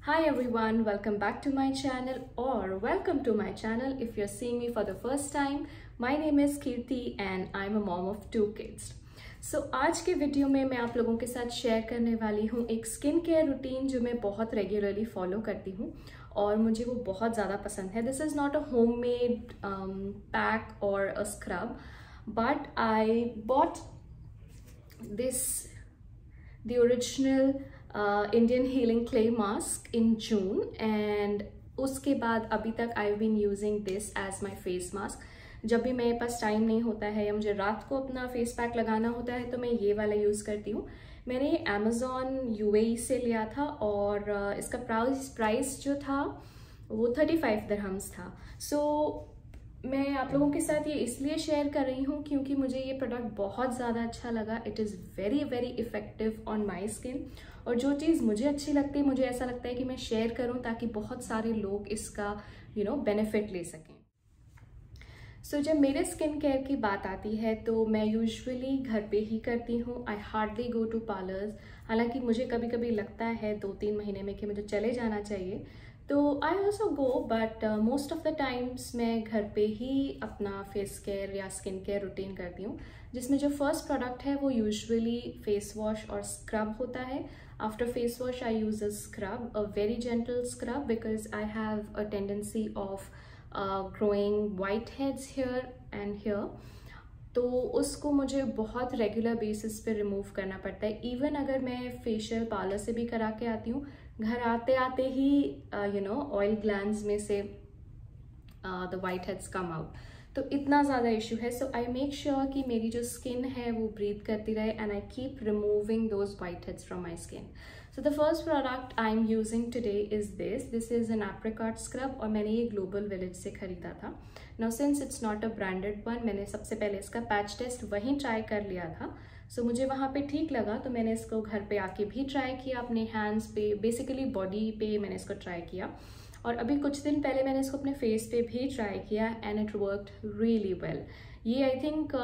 Hi everyone, welcome back to my channel or welcome to my channel if you're seeing me for the first time. My name is Kirti and I'm a mom of 2 kids. So आज के video में मैं आप लोगों के साथ share करने वाली हूँ एक स्किन केयर रूटीन जो मैं बहुत रेगुलरली फॉलो करती हूँ और मुझे वो बहुत ज़्यादा पसंद है. This is not a homemade pack और a scrub, but I bought this the original Indian healing clay mask in June and उसके बाद अभी तक I've been using this as my face mask. जब भी मेरे पास टाइम नहीं होता है या मुझे रात को अपना फेस पैक लगाना होता है तो मैं ये वाला यूज़ करती हूँ. मैंने Amazon UAE से लिया था और इसका प्राइस जो था वो 35 दिरहम्स था. सो मैं आप लोगों के साथ ये इसलिए शेयर कर रही हूँ क्योंकि मुझे ये प्रोडक्ट बहुत ज़्यादा अच्छा लगा. It is very very effective on my skin और जो चीज़ मुझे अच्छी लगती है मुझे ऐसा लगता है कि मैं शेयर करूँ ताकि बहुत सारे लोग इसका बेनिफिट ले सकें. सो जब मेरे स्किन केयर की बात आती है तो मैं यूजुअली घर पे ही करती हूँ. I hardly go to parlours. हालांकि मुझे कभी कभी लगता है 2-3 महीने में कि मुझे चले जाना चाहिए तो I also go, but most of the times मैं घर पे ही अपना फेस केयर या स्किन केयर रूटीन करती हूँ, जिसमें जो फर्स्ट प्रोडक्ट है वो यूजुअली फेस वॉश और स्क्रब होता है. After face wash I use a scrub, a very gentle scrub because I have a tendency of growing white heads here and here. तो उसको मुझे बहुत रेगुलर बेसिस पे रिमूव करना पड़ता है. इवन अगर मैं फेशियल पार्लर से भी करा के आती हूँ, घर आते आते ही ऑयल ग्लैंड्स में से the white heads come out. तो इतना ज़्यादा इशू है. सो आई मेक श्योर कि मेरी जो स्किन है वो ब्रीथ करती रहे and I keep removing those white heads from my skin. So the first product I am using today is this is an apricot scrub और मैंने ये ग्लोबल विलेज से ख़रीदा था. Now since it's not a branded one, मैंने सबसे पहले इसका पैच टेस्ट वहीं ट्राई कर लिया था. सो मुझे वहाँ पे ठीक लगा तो मैंने इसको घर पे आके भी ट्राई किया, अपने हैंड्स पे, बेसिकली बॉडी पे मैंने इसको ट्राई किया. और अभी कुछ दिन पहले मैंने इसको अपने फेस पे भी ट्राई किया and it worked really well. ये आई थिंक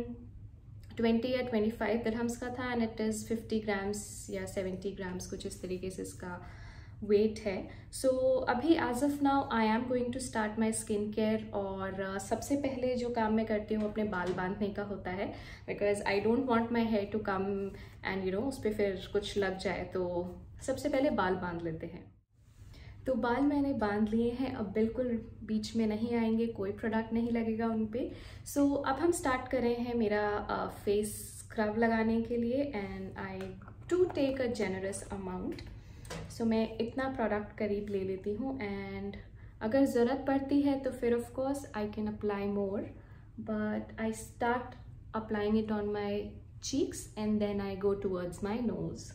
20 या 25 दिरहम्स का था एंड इट इज़ 50 ग्राम्स या 70 ग्राम्स कुछ इस तरीके से इसका वेट है. सो अभी as of now I am going to start my skin care और सबसे पहले जो काम मैं करती हूँ अपने बाल बांधने का होता है because I don't want my hair to come and उस पर फिर कुछ लग जाए. तो सबसे पहले बाल बांध लेते हैं. तो बाल मैंने बांध लिए हैं, अब बिल्कुल बीच में नहीं आएंगे, कोई प्रोडक्ट नहीं लगेगा उन पे. सो अब हम स्टार्ट कर रहे हैं मेरा फेस स्क्रब लगाने के लिए and I to take a generous amount. So मैं इतना प्रोडक्ट करीब ले लेती हूँ एंड अगर ज़रूरत पड़ती है तो फिर of course I can apply more, but I start applying it on my cheeks and then I go towards my nose.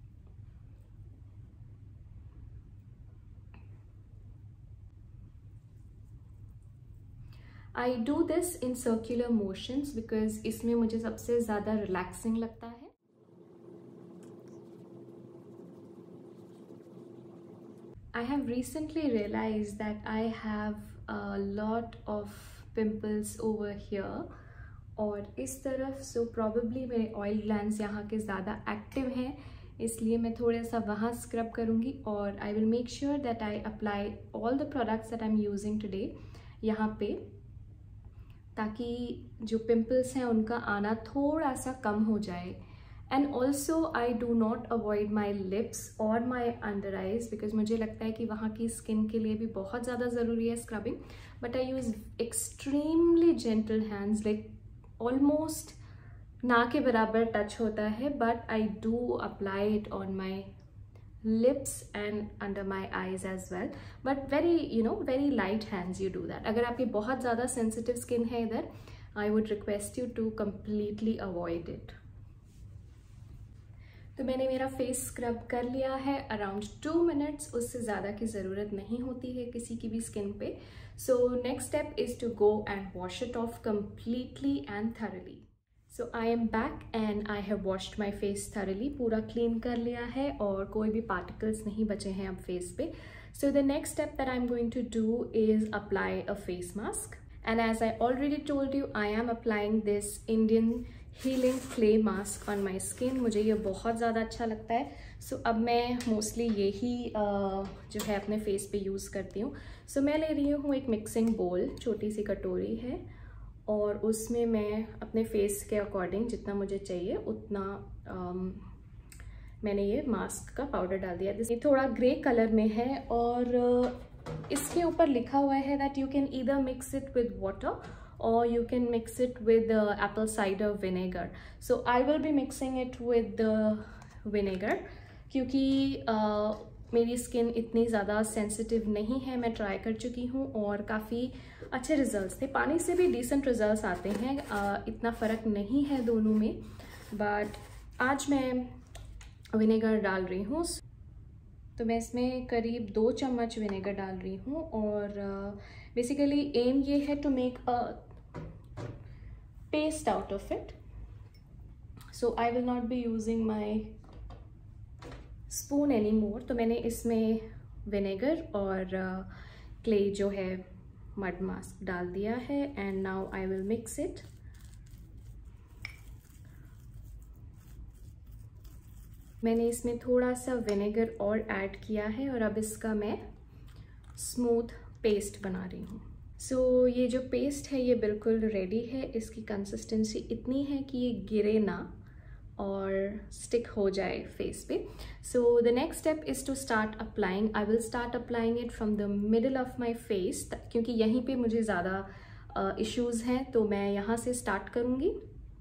I do this in circular motions because इसमें मुझे सबसे ज़्यादा रिलैक्सिंग लगता है. I have recently realized that I have a lot of pimples over here और इस तरफ. So probably मेरे ऑयल ग्लैंड्स यहाँ के ज़्यादा एक्टिव हैं, इसलिए मैं थोड़ा सा वहाँ स्क्रब करूँगी और I will make sure that I apply all the products that I am using today यहाँ पे, ताकि जो पिंपल्स हैं उनका आना थोड़ा सा कम हो जाए. And also I do not avoid my lips और माई अंडर आइज बिकॉज मुझे लगता है कि वहाँ की स्किन के लिए भी बहुत ज़्यादा ज़रूरी है scrubbing. But I use extremely gentle hands, like almost ना के बराबर टच होता है, but I do apply it on my lips and under my eyes as well, but very light hands you do that. अगर आपकी बहुत ज़्यादा sensitive skin है इधर, I would request you to completely avoid it. तो मैंने मेरा face scrub कर लिया है अराउंड 2 मिनट्स, उससे ज़्यादा की ज़रूरत नहीं होती है किसी की भी स्किन पे. So next step is to go and wash it off completely and thoroughly. So I am back and I have washed my face thoroughly. पूरा क्लीन कर लिया है और कोई भी पार्टिकल्स नहीं बचे हैं अब फेस पे. So the next step that I'm going to do is apply a face mask. And as I already told you, I am applying this Indian healing clay mask on my skin. मुझे ये बहुत ज़्यादा अच्छा लगता है। सो अब मैं mostly यही जो है अपने फेस पे यूज़ करती हूँ। सो मैं ले रही हूँ एक मिक्सिंग बोल, छोटी सी कटोरी है, और उसमें मैं अपने फेस के अकॉर्डिंग जितना मुझे चाहिए उतना मैंने ये मास्क का पाउडर डाल दिया। ये थोड़ा ग्रे कलर में है और इसके ऊपर लिखा हुआ है that you can either mix it with water or you can mix it with apple cider vinegar. So I will be mixing it with the vinegar क्योंकि मेरी स्किन इतनी ज़्यादा सेंसिटिव नहीं है। मैं ट्राई कर चुकी हूँ और काफ़ी अच्छे रिजल्ट्स थे। पानी से भी डिसेंट रिजल्ट्स आते हैं, इतना फ़र्क नहीं है दोनों में। बट आज मैं विनेगर डाल रही हूँ, तो मैं इसमें करीब 2 चम्मच विनेगर डाल रही हूँ। और बेसिकली एम ये है to make a paste out of it. So I will not be using my spoon any more. तो मैंने इसमें विनेगर और क्ले जो है मड मास्क डाल दिया है and now I will mix it. मैंने इसमें थोड़ा सा विनेगर और ऐड किया है और अब इसका मैं स्मूथ पेस्ट बना रही हूँ। सो ये जो पेस्ट है ये बिल्कुल रेडी है। इसकी कंसिस्टेंसी इतनी है कि ये गिरे ना और स्टिक हो जाए फेस पे। So the next step is to start applying. I will start applying it from the middle of my face, क्योंकि यहीं पे मुझे ज़्यादा इश्यूज़ हैं, तो मैं यहाँ से स्टार्ट करूँगी।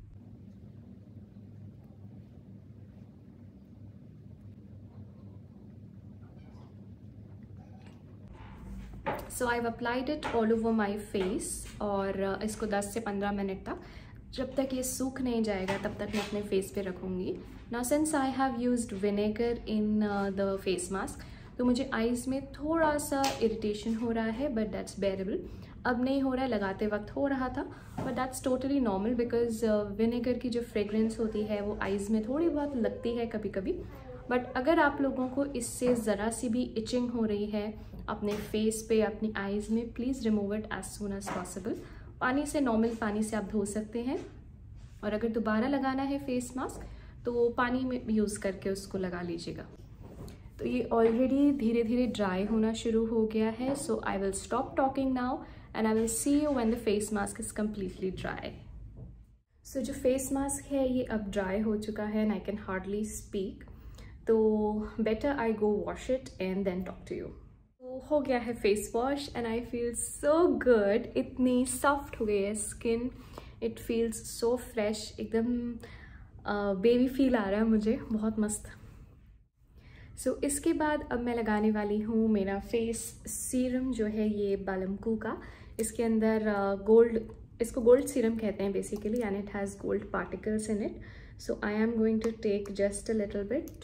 So I have applied it all over my face और इसको 10 से 15 मिनट तक, जब तक ये सूख नहीं जाएगा तब तक मैं अपने फेस पे रखूँगी। Now since I have used vinegar in the face mask, तो मुझे आईज़ में थोड़ा सा इरिटेशन हो रहा है, बट दैट्स बेरेबल। अब नहीं हो रहा है, लगाते वक्त हो रहा था, but that's totally normal because vinegar की जो फ्रेग्रेंस होती है वो आईज़ में थोड़ी बहुत लगती है कभी कभी। बट अगर आप लोगों को इससे ज़रा सी भी इचिंग हो रही है अपने फेस पे, अपनी आईज़ में, please remove it as soon as possible. पानी से, नॉर्मल पानी से आप धो सकते हैं, और अगर दोबारा लगाना है फेस मास्क तो पानी में यूज़ करके उसको लगा लीजिएगा। तो ये ऑलरेडी धीरे धीरे ड्राई होना शुरू हो गया है। So I will stop talking now and I will see you when the face mask is completely dry. सो जो फेस मास्क है ये अब ड्राई हो चुका है and I can hardly speak, तो better I go wash it and then talk to you. हो गया है face wash and I feel so good. इतनी सॉफ्ट हो गई है skin, it feels so fresh, एकदम बेबी फील आ रहा है मुझे, बहुत मस्त। सो इसके बाद अब मैं लगाने वाली हूँ मेरा फेस सीरम जो है ये बालमकू का। इसके अंदर इसको गोल्ड सीरम कहते हैं basically, and it has gold particles in it. So I am going to take just a little bit,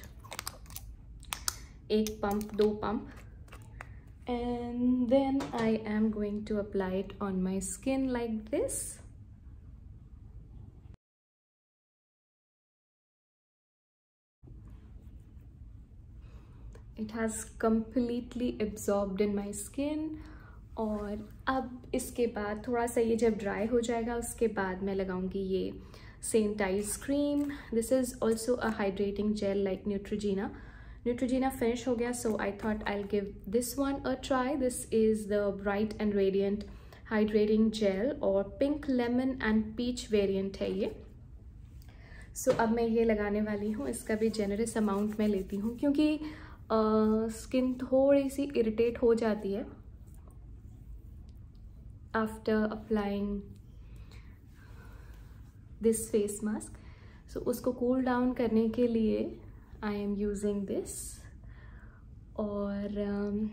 1 pump 2 pump, and then I am going to apply it on my skin like this. It has completely absorbed in my skin. और अब इसके बाद थोड़ा सा ये जब dry हो जाएगा उसके बाद मैं लगाऊंगी ये सेंटाइज cream. This is also a hydrating gel like Neutrogena. Neutrogena finish हो गया, so I thought I'll give this one a try. This is the Bright and Radiant Hydrating Gel और Pink Lemon and Peach variant है ये। So अब मैं ये लगाने वाली हूँ। इसका भी generous amount मैं लेती हूँ क्योंकि स्किन थोड़ी सी इरिटेट हो जाती है after applying this face mask. So उसको cool down करने के लिए I am using this और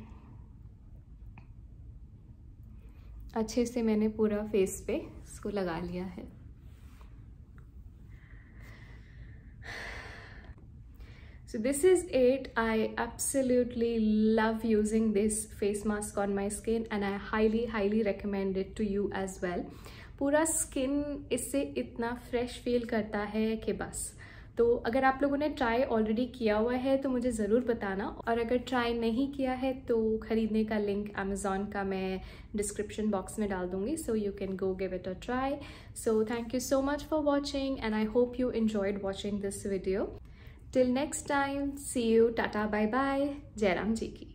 अच्छे से मैंने पूरा फेस पे इसको लगा लिया है। So this is it. I absolutely love using this face mask on my skin and I highly recommend it to you as well. पूरा स्किन इससे इतना फ्रेश फील करता है कि बस। तो अगर आप लोगों ने ट्राई ऑलरेडी किया हुआ है तो मुझे ज़रूर बताना, और अगर ट्राई नहीं किया है तो ख़रीदने का लिंक अमेज़ॉन का मैं डिस्क्रिप्शन बॉक्स में डाल दूँगी, so you can go give it a try. So thank you so much for watching and I hope you enjoyed watching this video. Till next time, see you, tata, bye bye, Jairam ji ki.